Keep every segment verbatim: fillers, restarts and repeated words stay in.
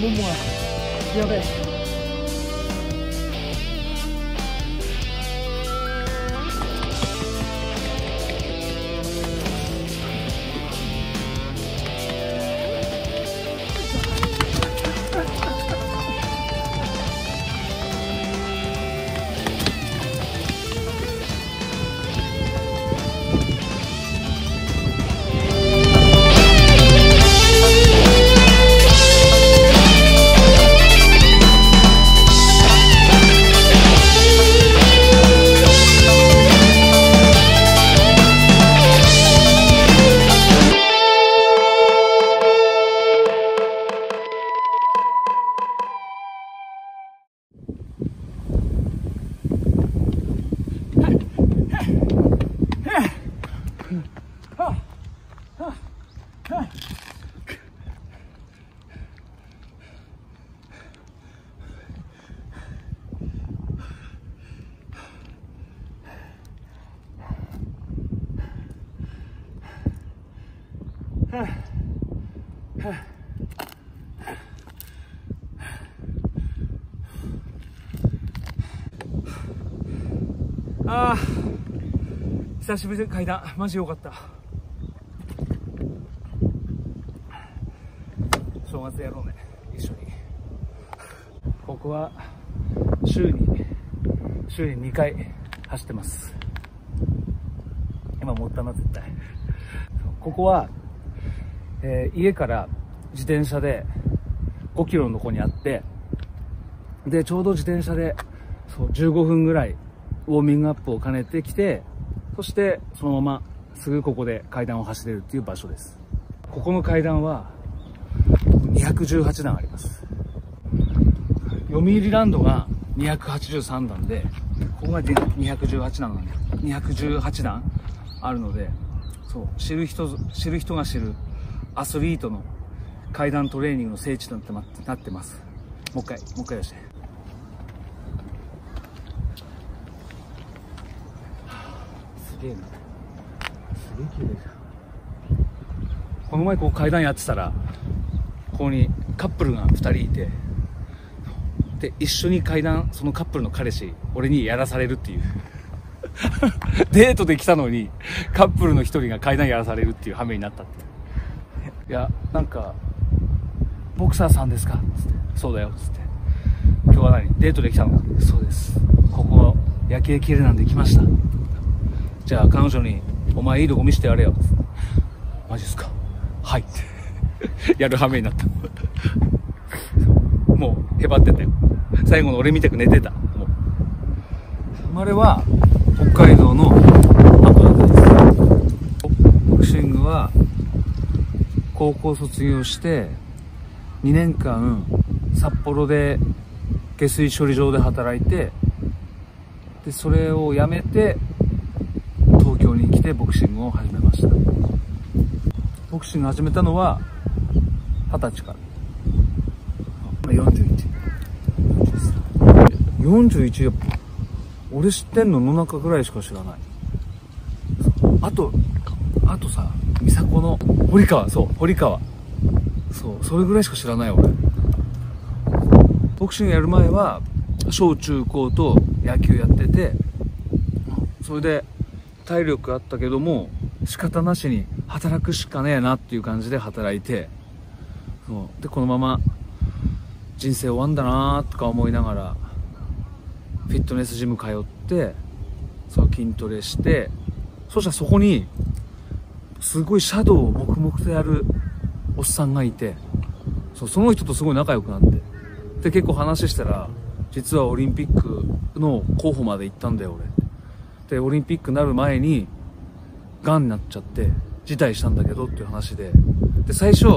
ももがやべえ。ああ、久しぶりで階段マジ良かった。正月やろうね、一緒に。ここは週に週ににかい走ってます。今持ったな絶対。ここは、えー、家から自転車でごキロのとこにあって、でちょうど自転車でそうじゅうごふんぐらいウォーミングアップを兼ねてきて、そしてそのまますぐここで階段を走れるっていう場所です。ここの階段はにひゃくじゅうはちだんあります。読売ランドがにひゃくはちじゅうさんだんで、ここがにひゃくじゅうはちだんなんで、にひゃくじゅうはちだんあるので、そう知る人知る人が知るアスリートの階段トレーニングの聖地となってます。もう一回もう一回出して。すげえな、すげえ綺麗じゃん。この前こう階段やってたら、ここにカップルがふたりいて、で一緒に階段、そのカップルの彼氏俺にやらされるっていうデートで来たのにカップルの一人が階段やらされるっていう羽目になったって。いや、なんかボクサーさんですかつって、そうだよつって、今日は何デートで来たのか、そうです、ここ夜景綺麗なんで来ました。じゃあ彼女にお前いいとこ見せてやれよ。マジっすか、はいってやる羽目になったもうへばってたよ。最後の俺みたく寝てた。もう生まれは北海道の函館です。ボクシングは高校卒業してにねんかん札幌で下水処理場で働いて、でそれを辞めて東京に来てボクシングを始めました。ボクシング始めたのははたちから。よんじゅういち、よんじゅういち、俺知ってんの野中ぐらいしか知らない。あとあとさ、美佐子の堀川、そう堀川、そうそれぐらいしか知らない俺。ボクシングやる前は小中高と野球やってて、それで体力あったけども仕方なしに働くしかねえなっていう感じで働いて、そうでこのまま人生終わんだなとか思いながらフィットネスジム通って、そう筋トレして、そしたらそこにすごいシャドウを黙々とやるおっさんがいて、そうその人とすごい仲良くなって、で結構話したら、実はオリンピックの候補まで行ったんだよ俺で、オリンピックになる前にがんになっちゃって辞退したんだけどっていう話で、で最初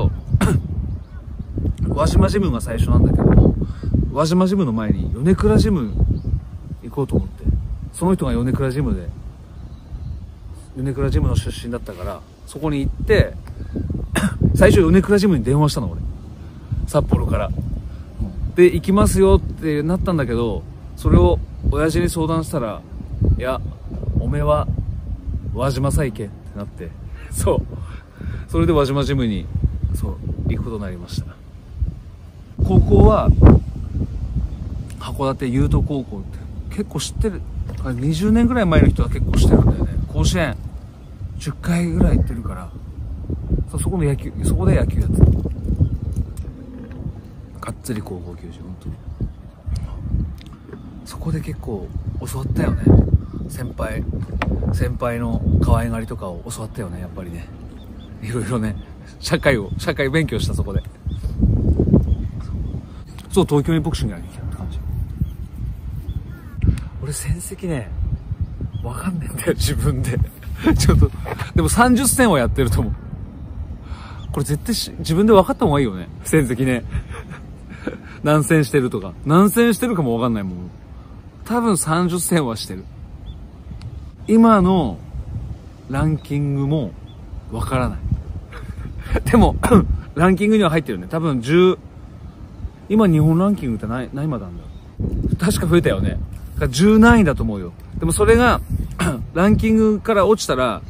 輪島ジムが最初なんだけども、輪島ジムの前に米倉ジム行こうと思って、その人が米倉ジムで米倉ジムの出身だったから、そこに行って最初米倉ジムに電話したの俺、札幌から。で行きますよってなったんだけど、それを親父に相談したら、いやおめえは輪島さ行けってなって、そうそれで輪島ジムにそう行くことになりました。 高校は函館優斗高校って結構知ってる。にじゅうねんぐらい前の人は結構知ってるんだよね。甲子園じゅっかいぐらい行ってるから、そ, そこの野球そこで野球やってた。がっつり高校球児、本当にそこで結構教わったよね。先輩先輩の可愛がりとかを教わったよね。やっぱりね、いろいろね、社会を社会勉強した。そこでそう東京にボクシングやりに来たって感じ。俺戦績ねわかんねえんだよ自分でちょっとでもさんじゅっせんはやってると思う。これ絶対し自分で分かった方がいいよね、戦績ね何戦してるとか何戦してるかも分かんないもん。多分さんじゅっせんはしてる。今のランキングも分からないでもランキングには入ってるね。多分じゅう今日本ランキングって何何までなんだろう。確か増えたよね。じゅう何位だと思うよ。でもそれがランキングから落ちたら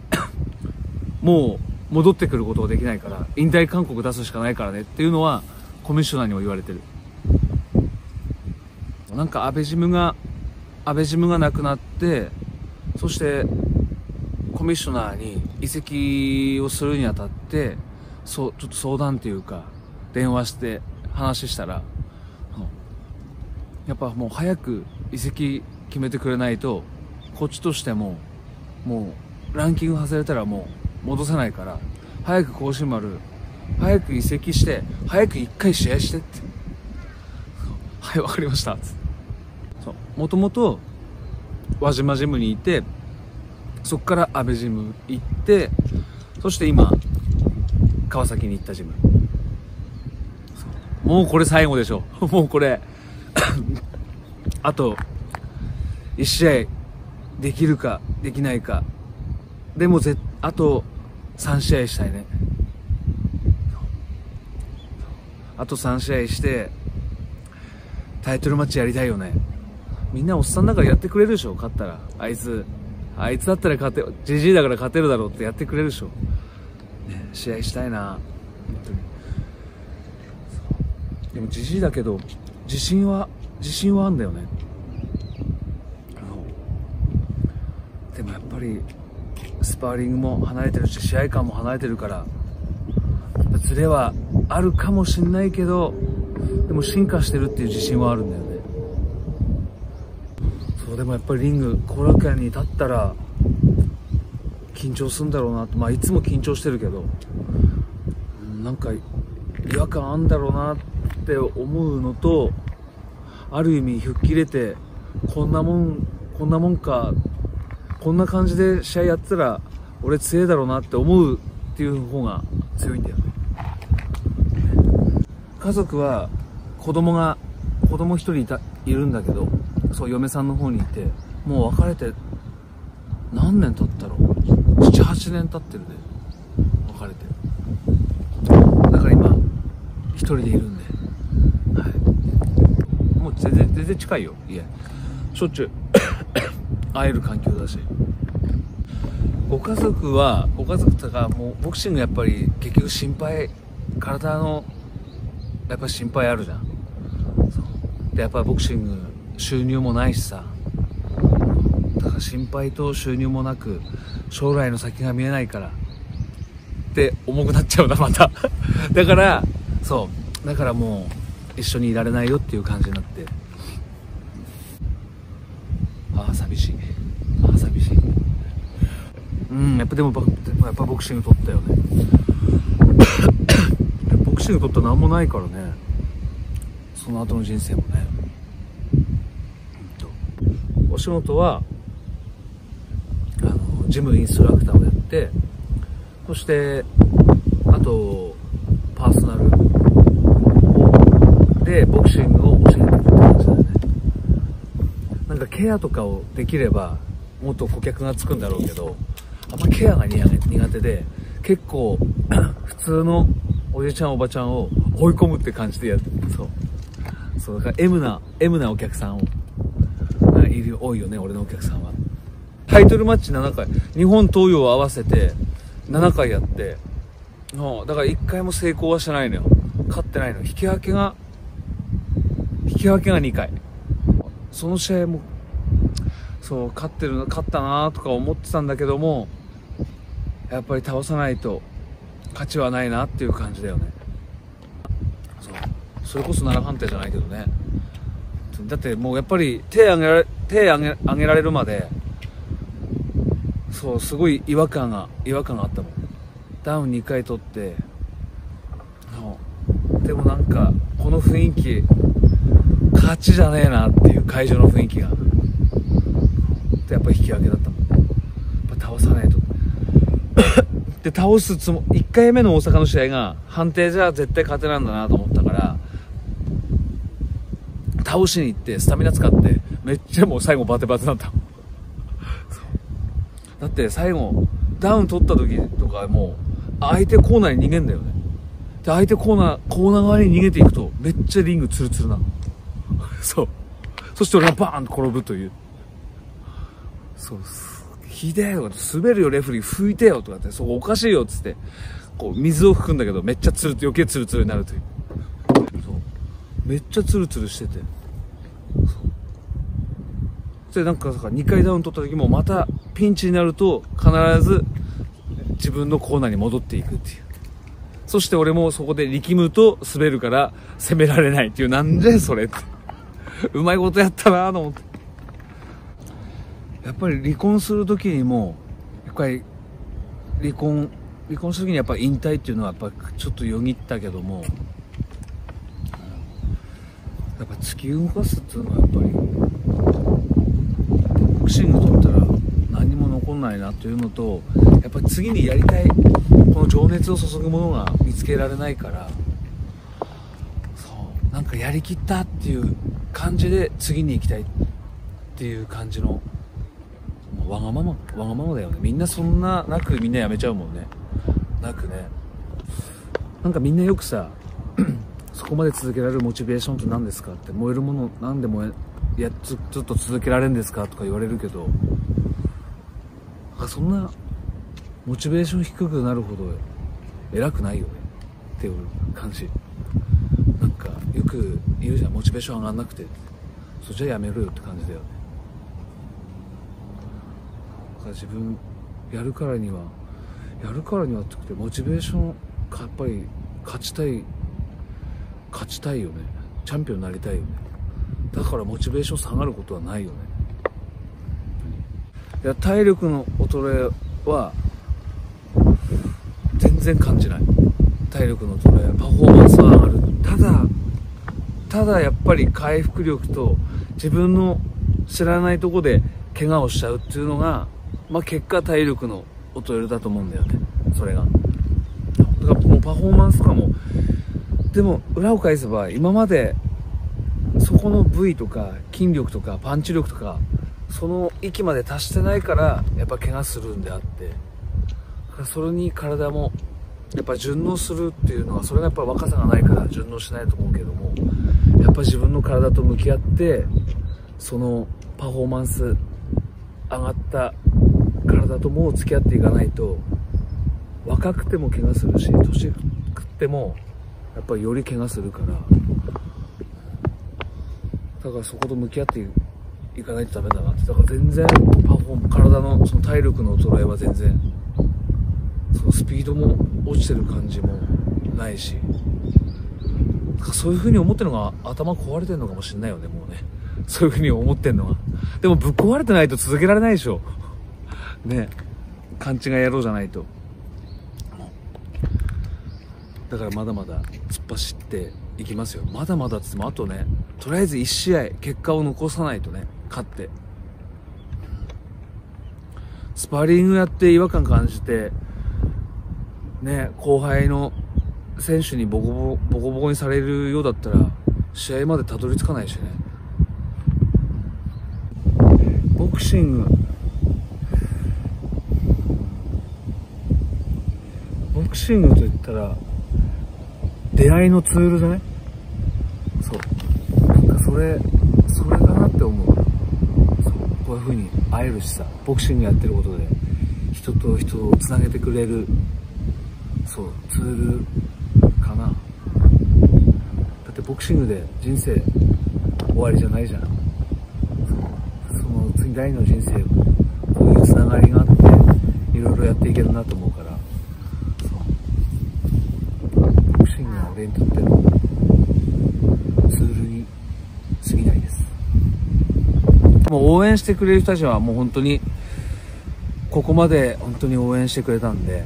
もう戻ってくることができないから引退勧告出すしかないからねっていうのはコミッショナーにも言われてる。なんか安倍ジムが安倍ジムがなくなって、そしてコミッショナーに移籍をするにあたってそうちょっと相談っていうか電話して話したら、やっぱもう早く移籍決めてくれないとこっちとしてももうランキング外れたらもう戻せないから、早く甲子園丸早く移籍して早く一回試合してってはいわかりましたって。もともと輪島ジムにいて、そこから安倍ジム行って、そして今川崎に行ったジム。もうこれ最後でしょもうこれあといち試合できるかできないかでもぜあとさん試合したいね。あとさん試合してタイトルマッチやりたいよね。みんなおっさんだからやってくれるでしょ。勝ったらあいつあいつだったら勝てジジイだから勝てるだろうってやってくれるでしょ、ね、試合したいな本当に。でもジジイだけど自信は自信はあんだよね。でもやっぱりスパーリングも離れてるし試合感も離れてるからズレはあるかもしんないけど、でも進化してるっていう自信はあるんだよね。そうでもやっぱりリング後楽園に立ったら緊張するんだろうなって、まあいつも緊張してるけど、なんか違和感あんだろうなって思うのと、ある意味吹っ切れてこんなもんこんなもんかこんな感じで試合やってたら俺強いだろうなって思うっていう方が強いんだよね。家族は子供が子供一人いたいるんだけど、そう嫁さんの方にいて、もう別れて何年経ったろう、ななはちねん経ってるね、別れて。だから今一人でいるんで、はい、もう全然全然近いよ家、しょっちゅう会える環境だし。ご家族はご家族とかもうボクシングやっぱり結局心配、体のやっぱ心配あるじゃん。そうでやっぱりボクシング収入もないしさ、だから心配と収入もなく将来の先が見えないからって重くなっちゃうなまただからそうだからもう一緒にいられないよっていう感じになって、ああ寂しい、ああ寂しい。うんやっぱでもやっぱボクシング取ったよねボクシング取ったら何もないからね、その後の人生もね。お仕事はあのジムインストラクターをやって、そしてあとパーソナルでボクシングを教えてるって感じだよね。なんかケアとかをできればもっと顧客がつくんだろうけど、あんまケアが苦手で、結構普通のおじちゃんおばちゃんを追い込むって感じでやって、そうそうだから M な M なお客さんをいる多いよね、俺のお客さんは。タイトルマッチななかい、日本東洋を合わせてななかいやって、だからいっかいも成功はしてないのよ。 勝ってないの。引き分けが引き分けがにかい。その試合もそう勝ってる勝ったなとか思ってたんだけども、やっぱり倒さないと勝ちはないなっていう感じだよね。そうそれこそ奈良判定じゃないけどね。だってもうやっぱり手上げられ手上げ上げられるまで、そうすごい違和感が違和感があったもん。ダウンにかい取って、でもなんかこの雰囲気勝ちじゃねえなっていう会場の雰囲気が、でやっぱり引き分けだったもん。やっぱ倒さないとで倒すつもいっかいめの大阪の試合が判定じゃ絶対勝てないんだなと思ったから、倒しに行ってスタミナ使ってめっちゃもう最後バテバテだっただって最後ダウン取った時とかもう相手コーナーに逃げんだよね。で相手コーナーコーナー側に逃げていくとめっちゃリングツルツルなのそうそして俺がバーンと転ぶという。そうひでえよ、滑るよレフェリー拭いてよとかって、そこおかしいよっつってこう水を拭くんだけどめっちゃツル余計ツルツルになるという。そうめっちゃツルツルしてて、そうでなんかにかいダウン取った時もまたピンチになると必ず自分のコーナーに戻っていくっていう。そして俺もそこで力むと滑るから攻められないっていう。なんでそれってうまいことやったなと思って。やっぱり離婚する時にもやっぱり離婚離婚する時にやっぱり引退っていうのはやっぱりちょっとよぎったけども、やっぱ突き動かすっていうのはやっぱりボクシングとったら何にも残んないなというのと、やっぱり次にやりたいこの情熱を注ぐものが見つけられないから、そうなんかやりきったっていう感じで次に行きたいっていう感じのわがままわがままだよね。みんなそんななくみんなやめちゃうもんね。なくね、なんかみんなよくさそこまで続けられるモチベーションって何ですかって、燃えるもの何で燃えやずずっと続けられるんですかとか言われるけど、なんかそんなモチベーション低くなるほど偉くないよねっていう感じ。なんかよく言うじゃん、モチベーション上がんなくて、そじゃやめろよって感じだよね。だから自分やるからにはやるからにはってくてモチベーションやっぱり勝ちたい勝ちたいよね。チャンピオンになりたいよね。だからモチベーション下がることはないよね。いや体力の衰えは全然感じない。体力の衰えパフォーマンスは上がる。ただただやっぱり回復力と自分の知らないとこで怪我をしちゃうっていうのが、まあ、結果体力の衰えだと思うんだよね。それがだからもうパフォーマンスとかも、でも裏を返せば今までそこの部位とか筋力とかパンチ力とかその域まで達してないからやっぱ怪我するんであって、それに体もやっぱ順応するっていうのは、それがやっぱ若さがないから順応しないと思うけども、やっぱ自分の体と向き合ってそのパフォーマンス上がった体とも付き合っていかないと、若くても怪我するし年食ってもやっぱりより怪我するから、だからそこと向き合っていかないとダメだなって。だから全然パフォーム体のその体力の衰えは全然、そのスピードも落ちてる感じもないし、そういう風に思ってるのが頭壊れてるのかもしれないよね。もうねそういう風に思ってんのが、でもぶっ壊れてないと続けられないでしょね。勘違い野郎じゃないと。だからまだまだ突っ走っていきますよ。まだまだっつってもあとね、とりあえずいち試合結果を残さないとね。勝ってスパーリングやって違和感感じてね、後輩の選手にボコボコボコボコにされるようだったら試合までたどり着かないしね。ボクシングボクシングといったら出会いのツールじゃない？そうなんかそれそれかなって思う。そうこういう風に会えるしさ、ボクシングやってることで人と人をつなげてくれる、そうツールかな。 ボクシングで人生終わりじゃないじゃん。その次第の人生こういうつながりがあっていろいろやっていけるなと思うから、そうボクシングは俺にとってのツールに過ぎないです。もう応援してくれる人たちはもう本当にここまで本当に応援してくれたんで、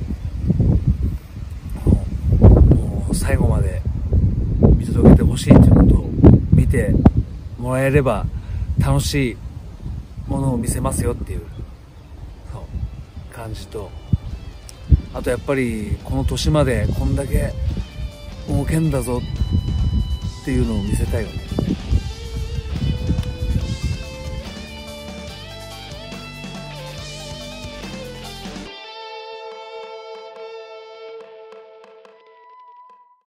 もう最後まで見届けてほしいっていうことを見てもらえれば楽しいものを見せますよっていう、そう感じと、あとやっぱりこの年までこんだけ儲けんだぞっていうのを見せたいよね。